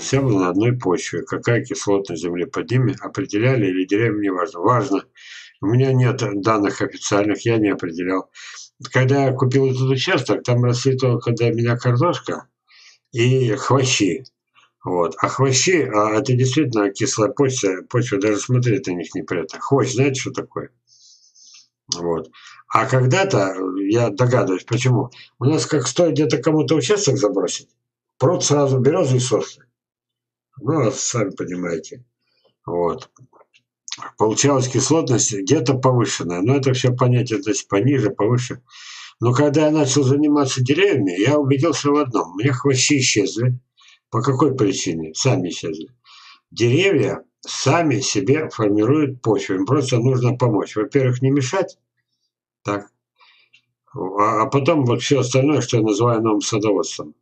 посевы на одной почве. Какая кислотность земли под ними, определяли или деревьям не важно? Важно. У меня нет данных официальных, я не определял. Когда я купил этот участок, там росли только для меня картошка и хвощи. Вот. А хвощи, это действительно кислая почва, даже смотреть на них неприятно. Хвощ, знаете, что такое? Вот. А когда-то, я догадываюсь, почему, у нас как стоит где-то кому-то участок забросить, пруд сразу березы и сосны. Ну, сами понимаете. Вот. Получалась кислотность где-то повышенная. Но это все понятие, то есть пониже, повыше. Но когда я начал заниматься деревьями, я убедился в одном. У меня хвощи исчезли. По какой причине? Сами исчезли. Деревья сами себе формируют почву. Им просто нужно помочь. Во-первых, не мешать. Так. А потом вот все остальное, что я называю новым садоводством.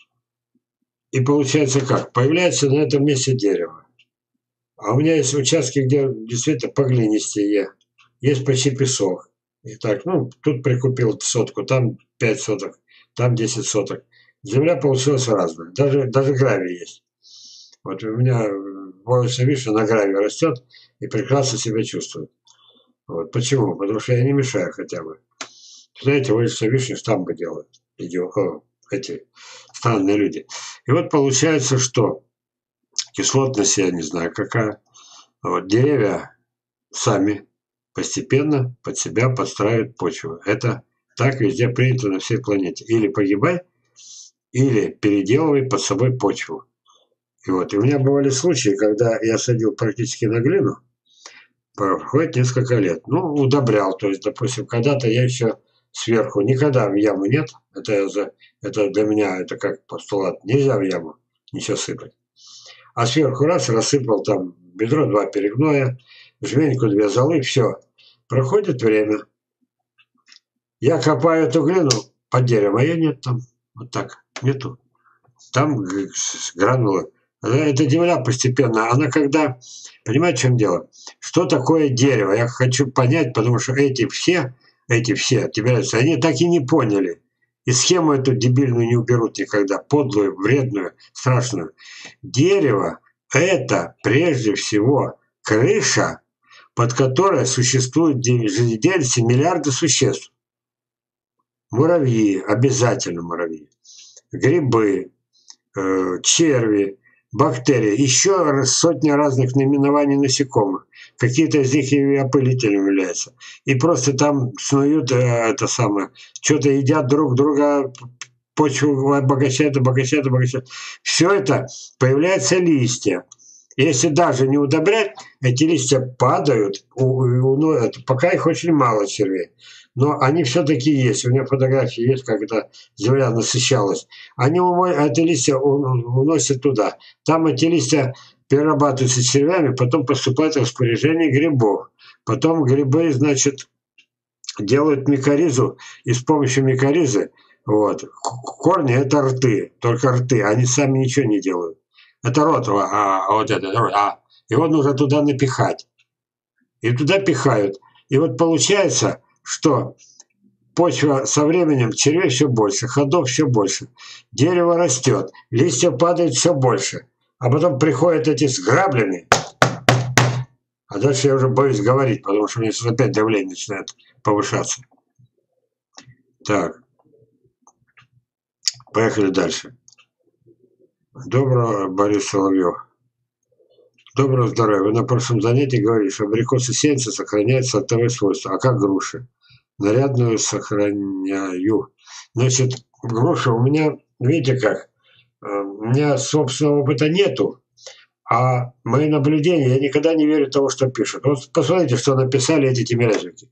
И получается как? Появляется на этом месте дерево. А у меня есть участки, где действительно поглинистее. Есть почти песок. И так, ну, тут прикупил сотку, там 5 соток, там 10 соток. Земля получилась разная. Даже гравий есть. Вот у меня волосы вишня на гравии растет и прекрасно себя чувствует. Вот. Почему? Потому что я не мешаю хотя бы. Знаете, волосы вишни штампы делают. Эти странные люди. И вот получается, что кислотность я не знаю какая. Вот деревья сами постепенно под себя подстраивают почву. Это так везде принято на всей планете. Или погибай, или переделывай под собой почву. И вот, и у меня бывали случаи, когда я садил практически на глину, проходит несколько лет. Ну, удобрял. То есть, допустим, когда-то я еще сверху, никогда в яму нет. Это для меня, это как постулат. Нельзя в яму ничего сыпать. А сверху раз рассыпал там бедро 2 перегноя, жменьку 2 золы, все. Проходит время. Я копаю эту глину под деревом, а ее нет там. Вот так. Нету. Там гранулы. Эта земля постепенно, она когда... Понимаете, в чем дело? Что такое дерево? Я хочу понять, потому что эти все, тиберцы, они так и не поняли. И схему эту дебильную не уберут никогда. Подлую, вредную, страшную. Дерево – это прежде всего крыша, под которой существует жизнедеятельность миллиарды существ. Муравьи, обязательно муравьи. Грибы, черви, бактерии, еще сотни разных наименований насекомых. Какие-то из них и опылителем являются. И просто там снуют что-то едят друг друга, почву обогащают. Все это появляются листья. Если даже не удобрять, эти листья падают, пока их очень мало червей. Но они все-таки есть. У меня фотографии есть, когда земля насыщалась. Они эти листья уносят туда. Там эти листья перерабатываются червями, потом поступают в распоряжение грибов. Потом грибы, значит, делают микоризу, и с помощью микоризы, вот, корни – это рты, только рты, они сами ничего не делают. Это рот, вот это рот, его нужно туда напихать. И туда пихают. И вот получается, что почва со временем, червей все больше, ходов все больше, дерево растет, листья падают все больше, а потом приходят эти с граблями, а дальше я уже боюсь говорить, потому что у меня сейчас опять давление начинает повышаться. Так, поехали дальше. Доброго, Борис Соловьев. Доброго здоровья. Вы на прошлом занятии говорили, что абрикосы сеянца сохраняют сортовые свойства. А как груши? Нарядную сохраняю. Значит, груша у меня, видите как, у меня собственного опыта нету, а мои наблюдения, я никогда не верю того, что пишут. Вот посмотрите, что написали эти тимирязевки.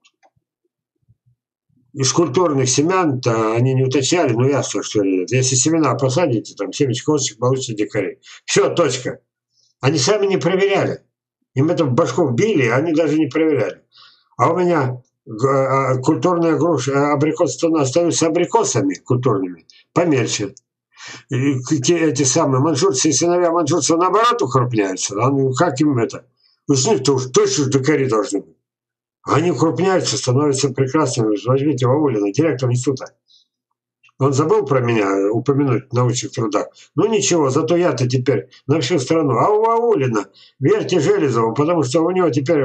Из культурных семян-то они не уточняли, но ясно, что если семена посадите, там семечко получите дикари. Все, точка. Они сами не проверяли. Им это в башку вбили, они даже не проверяли. А у меня культурная груша, абрикосы остаются абрикосами культурными, помельче. И эти самые маньчжурцы и сыновья маньчжурцев наоборот укрупняются. Как им это? У них-то уж точно дикари должны быть. Они укрупняются, становятся прекрасными. Возьмите Вавулина, директор института. Он забыл про меня упомянуть в научных трудах. Ну ничего, зато я-то теперь на всю страну. А у Аулина верьте Железову, потому что у него теперь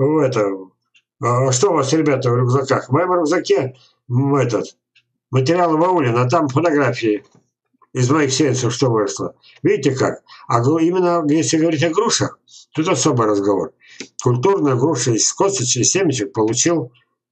что у вас, ребята, в рюкзаках? В моем рюкзаке материалы Аулина, а там фотографии из моих сеянцев, что выросло. Видите как? А именно, если говорить о грушах, тут особый разговор. Культурная груша из косточек, семечек получил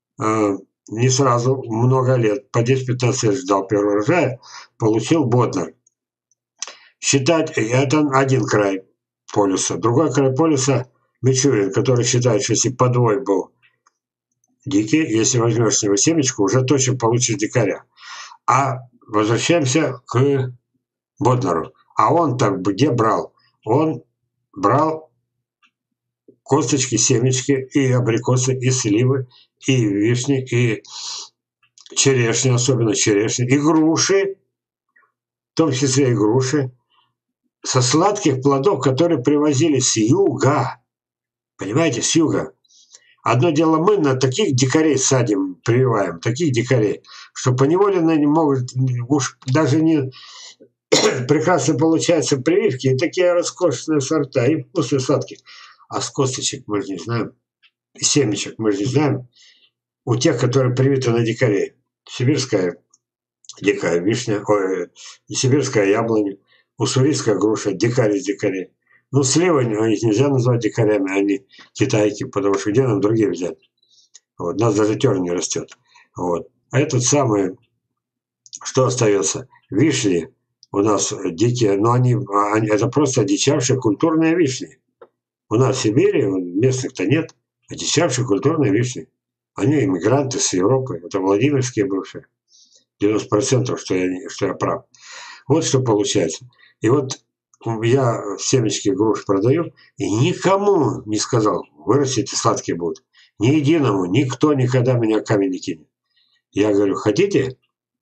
не сразу, много лет, по 10-15 лет ждал первого урожая, получил Боднер. Считать, это один край полюса. Другой край полюса Мичурин, который считает, что если подвой был дикий, если возьмешь с него семечку, уже точно получишь дикаря. А возвращаемся к Боднеру. А он так где брал? Он брал косточки, семечки и абрикосы, и сливы, и вишни, и черешни, особенно черешни, и груши, в том числе и груши, со сладких плодов, которые привозили с юга. Понимаете, с юга. Одно дело, мы на таких дикарей садим, прививаем, таких дикарей, что поневоле они могут, уж даже не прекрасно получаются прививки, и такие роскошные сорта, и вкусные сладкие. А с косточек мы же не знаем, семечек мы же не знаем. У тех, которые привиты на дикарей. Сибирская дикая вишня, сибирская яблоня, уссурийская груша, дикарь из дикарей. Ну, сливы их нельзя назвать дикарями, они китайки, потому что где нам другие взять? Вот, у нас даже терн не растет. Вот. А этот самый, что остается? Вишни у нас дикие, но они это просто одичавшие культурные вишни. У нас в Сибири местных-то нет, одичавшие культурные вишни. Они иммигранты с Европы, это владимирские бывшие. 90%, что я прав. Вот что получается. И вот я семечки груш продаю, и никому не сказал, вырастите сладкие будут. Ни единому, никто никогда меня камень не кинет. Я говорю, хотите?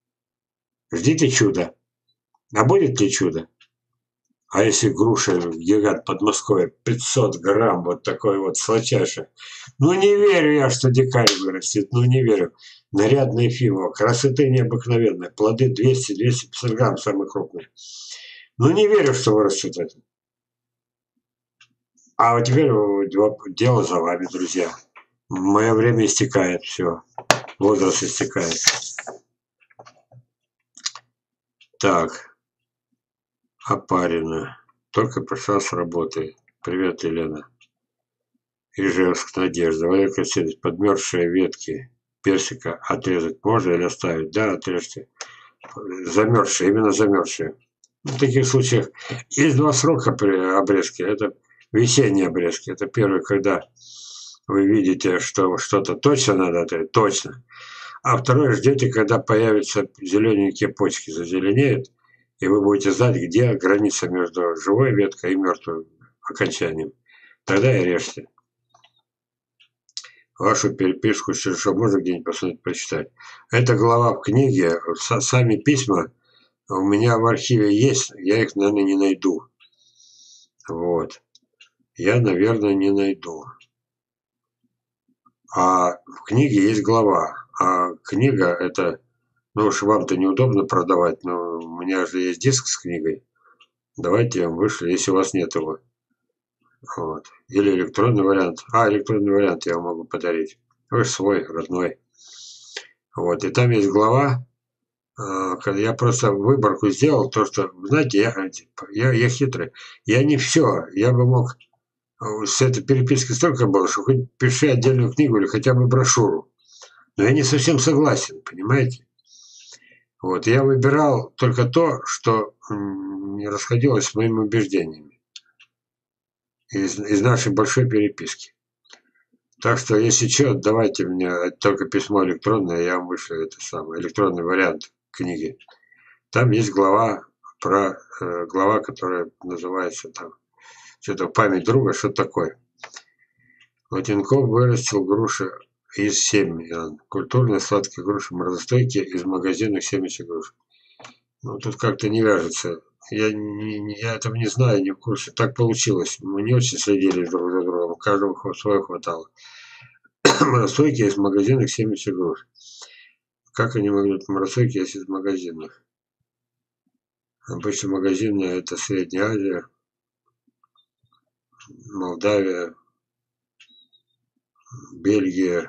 Ждите чуда. А будет ли чудо? А если груша гигант Подмосковья 500 грамм, вот такой вот сладчайший. Ну не верю я, что дикарь вырастет, ну не верю. Нарядный фиво, красоты необыкновенной, плоды 200-250 грамм, самые крупные. Ну не верю, что вырастет это. А вот теперь дело за вами, друзья. Мое время истекает, все. Возраст истекает. Так. Опарина. Только пришла с работы. Привет, Елена. Ижевск, Надежда. Валерий Константинович, подмерзшие ветки персика отрезать можно или оставить? Да, отрежьте. Замерзшие, именно замерзшие. В таких случаях есть два срока при обрезке. Это весенние обрезки. Это первый, когда вы видите, что что-то точно надо отрезать, точно. А второй, ждете, когда появятся зелененькие почки, зазеленеют, и вы будете знать, где граница между живой веткой и мертвым окончанием. Тогда и режьте. Вашу переписку что можно где-нибудь посмотреть, прочитать. Эта глава в книге, сами письма у меня в архиве есть, я их, наверное, не найду. Вот. Я, наверное, не найду. А в книге есть глава. А книга это, ну уж вам-то неудобно продавать, но у меня же есть диск с книгой. Давайте я вам вышлю, если у вас нет его. Вот. Или электронный вариант. Электронный вариант я вам могу подарить. Вы же свой, родной. Вот. И там есть глава. Я просто выборку сделал, то, что, знаете, я хитрый. Я не все. Я бы мог... С этой переписки столько было, что хоть пиши отдельную книгу или хотя бы брошюру. Но я не совсем согласен, понимаете? Вот. Я выбирал только то, что не расходилось с моими убеждениями. Из нашей большой переписки. Так что, если что, давайте мне только письмо электронное, я вам вышлю это самое, электронный вариант книги. Там есть глава, которая называется там, что-то «Память друга», что-то такое. Латинков вырастил груши из семян. Культурные сладкие груши, морозостойкие из магазинных семечек груш. Ну, тут как-то не вяжется. Я этого не знаю, не в курсе. Так получилось. Мы не очень следили друг за другом. Каждому свое хватало. Морозостойкие из магазинных семечек груш. Как они могли быть марацойки, если из магазинных? Обычно магазинные это Средняя Азия, Молдавия, Бельгия,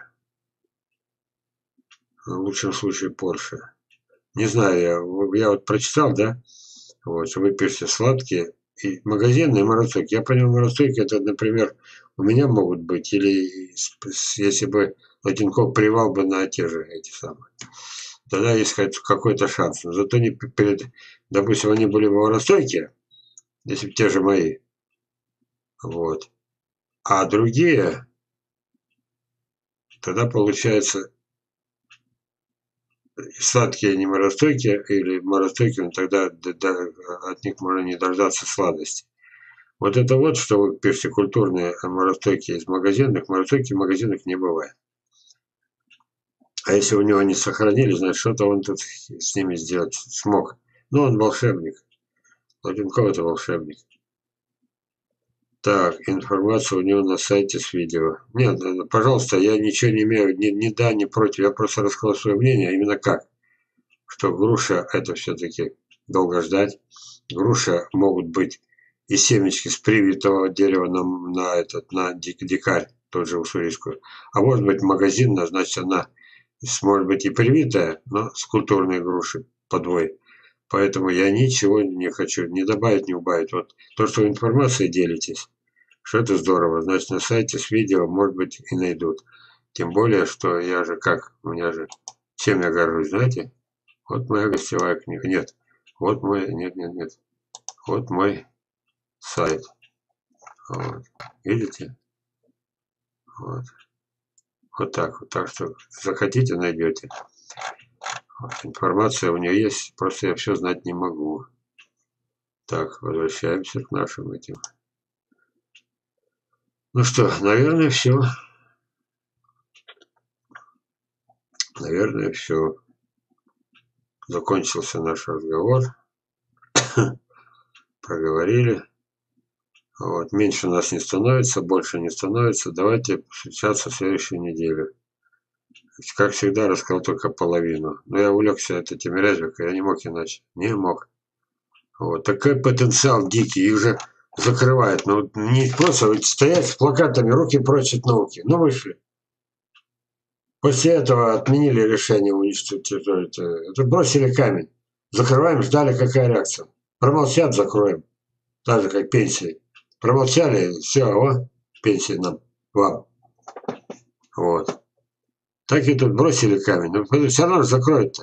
в лучшем случае Польша. Не знаю, я вот прочитал, да, вот, что вы пишете сладкие, и магазинные марацойки. Я понял, марацойки это, например, у меня могут быть, или если бы Латинков привал бы на те же эти самые. Тогда есть какой-то шанс. Но зато не перед, допустим, они были бы марацойки, если бы те же мои, вот. А другие, тогда получается сладкие не маростойкие или маростойкие, но тогда от них можно не дождаться сладости. Вот это вот, что вы пишете, культурные маростойки из магазинных, маростойки в магазинах не бывает. А если у него не сохранили, значит, что-то он тут с ними сделать смог. Ну, он волшебник. Латинков это волшебник. Так, информация у него на сайте с видео. Нет, пожалуйста, я ничего не имею, ни да, ни против. Я просто рассказал свое мнение, именно как. Что груша это все-таки долго ждать. Груша могут быть и семечки с привитого дерева на дикарь, тот же уссурийскую. А может быть магазинная, значит она может быть и привитая, но с культурной груши подвой. Поэтому я ничего не хочу ни добавить, ни убавить. Вот то, что вы информацией делитесь, что это здорово. Значит, на сайте с видео, может быть, и найдут. Тем более, что я же как, у меня же, чем я горжусь, знаете? Вот моя гостевая книга. Нет, вот мой, нет. Вот мой сайт. Вот. Видите? Вот. Вот так вот. Так что захотите, найдете. Вот. Информация у нее есть, просто я все знать не могу. Так, возвращаемся к нашим этим. Ну что, наверное, все. Наверное, все. Закончился наш разговор. Проговорили. Вот. Меньше нас не становится, больше не становится. Давайте встречаться в следующую неделю. Как всегда, рассказал только половину. Но я увлекся этой Тимирязевкой, я не мог иначе. Не мог. Вот. Такой потенциал дикий. Их же закрывают. Ну, не просто стоять с плакатами «Руки прочь от науки». Ну, вышли. После этого отменили решение уничтожить территорию. Это бросили камень. Закрываем, ждали, какая реакция. Промолчат, закроем. Так же, как пенсии. Промолчали, все, пенсии нам, вам. Вот. Так и тут бросили камень. Но все равно закроют-то.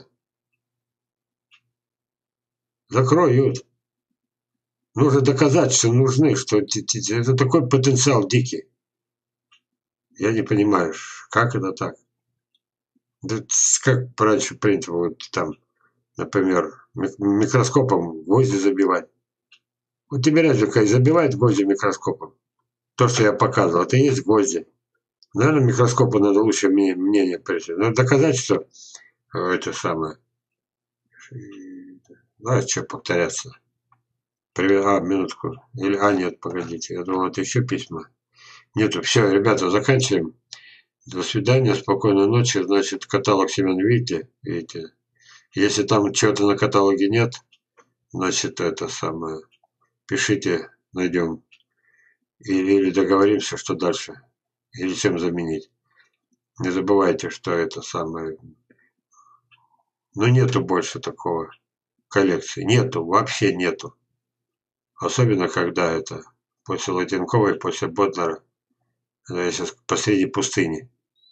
Закроют. Нужно доказать, что нужны, что это такой потенциал дикий. Я не понимаю, как это так. Да, как раньше принято вот там, например, микроскопом гвозди забивать. Вот Тимирязевка забивает гвозди микроскопом. То, что я показывал, это и есть гвозди. Наверное, микроскопу надо лучше мнение прийти. Надо доказать, что это самое. Знаешь, что повторяться. Привет, минутку. Или, нет, погодите. Я думал, это еще письма. Нету. Все, ребята, заканчиваем. До свидания, спокойной ночи. Значит, каталог семян видите? Видите? Если там чего-то на каталоге нет, значит, это самое. Пишите, найдем. Или договоримся, что дальше. Или чем заменить. Не забывайте, что это самое. Ну, нету больше такого коллекции. Нету, вообще нету. Особенно, когда это после Латинкова и после Ботлера. Я сейчас посреди пустыни.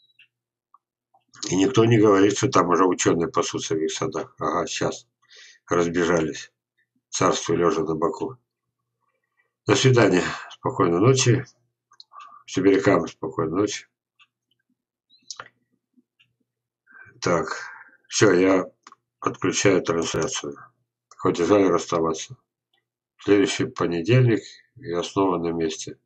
И никто не говорит, что там уже ученые пасутся в их садах. Ага, сейчас разбежались. Царству лежа на боку. До свидания. Спокойной ночи. Сибирякам спокойной ночи. Так, все, я отключаю трансляцию. Хоть и жаль расставаться. В следующий понедельник я снова на месте.